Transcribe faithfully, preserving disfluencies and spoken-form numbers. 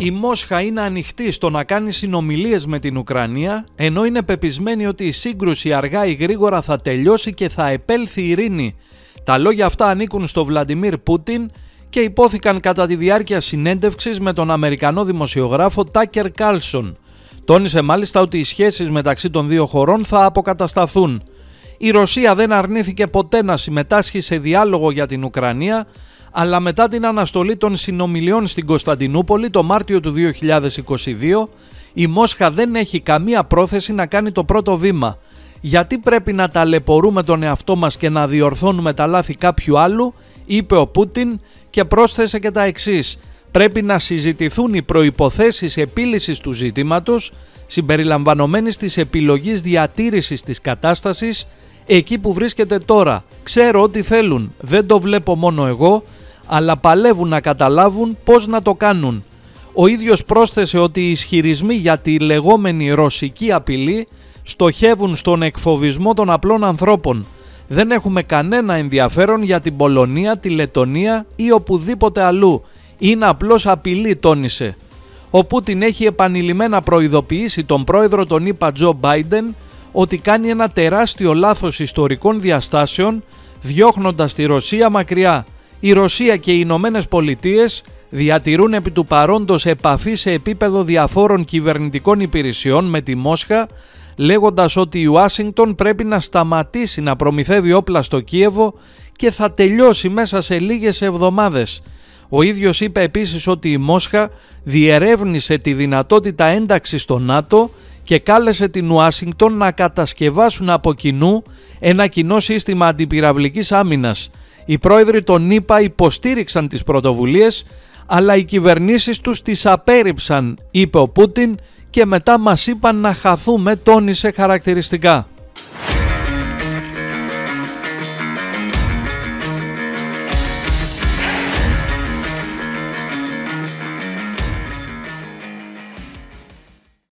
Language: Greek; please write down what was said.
Η Μόσχα είναι ανοιχτή στο να κάνει συνομιλίες με την Ουκρανία, ενώ είναι πεπισμένη ότι η σύγκρουση αργά ή γρήγορα θα τελειώσει και θα επέλθει ειρήνη. Τα λόγια αυτά ανήκουν στο Βλαντιμίρ Πούτιν και υπόθηκαν κατά τη διάρκεια συνέντευξης με τον Αμερικανό δημοσιογράφο Τάκερ Κάρλσον. Τόνισε μάλιστα ότι οι σχέσεις μεταξύ των δύο χωρών θα αποκατασταθούν. Η Ρωσία δεν αρνήθηκε ποτέ να συμμετάσχει σε διάλογο για την Ουκρανία, αλλά μετά την αναστολή των συνομιλιών στην Κωνσταντινούπολη το Μάρτιο του δύο χιλιάδες είκοσι δύο, η Μόσχα δεν έχει καμία πρόθεση να κάνει το πρώτο βήμα. Γιατί πρέπει να ταλαιπωρούμε τον εαυτό μας και να διορθώνουμε τα λάθη κάποιου άλλου, είπε ο Πούτιν και πρόσθεσε και τα εξής. Πρέπει να συζητηθούν οι προϋποθέσεις επίλυσης του ζητήματος, συμπεριλαμβανομένης της επιλογής διατήρησης της κατάστασης εκεί που βρίσκεται τώρα. Ξέρω ότι θέλουν, δεν το βλέπω μόνο εγώ, αλλά παλεύουν να καταλάβουν πώς να το κάνουν. Ο ίδιος πρόσθεσε ότι οι ισχυρισμοί για τη λεγόμενη ρωσική απειλή στοχεύουν στον εκφοβισμό των απλών ανθρώπων. Δεν έχουμε κανένα ενδιαφέρον για την Πολωνία, τη Λετονία ή οπουδήποτε αλλού. Είναι απλώς απειλή, τόνισε. Ο Πούτιν έχει επανειλημμένα προειδοποιήσει τον πρόεδρο των ΗΠΑ Τζο Μπάιντεν ότι κάνει ένα τεράστιο λάθος ιστορικών διαστάσεων διώχνοντας τη Ρωσία μακριά. Η Ρωσία και οι Ηνωμένες Πολιτείες διατηρούν επί του παρόντος επαφή σε επίπεδο διαφόρων κυβερνητικών υπηρεσιών με τη Μόσχα, λέγοντας ότι η Ουάσιγκτον πρέπει να σταματήσει να προμηθεύει όπλα στο Κίεβο και θα τελειώσει μέσα σε λίγες εβδομάδες. Ο ίδιος είπε επίσης ότι η Μόσχα διερεύνησε τη δυνατότητα ένταξης στο ΝΑΤΟ και κάλεσε την Ουάσιγκτον να κατασκευάσουν από κοινού ένα κοινό σύστημα αντιπυραυλικής άμυνας. Οι πρόεδροι των ΗΠΑ υποστήριξαν τις πρωτοβουλίες, αλλά οι κυβερνήσεις τους τις απέρριψαν, είπε ο Πούτιν, και μετά μας είπαν να χαθούμε, τόνισε χαρακτηριστικά.